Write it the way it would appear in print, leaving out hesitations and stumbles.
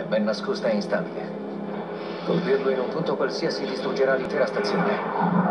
ben nascosta e instabile. Colpirlo in un punto qualsiasi distruggerà l'intera stazione.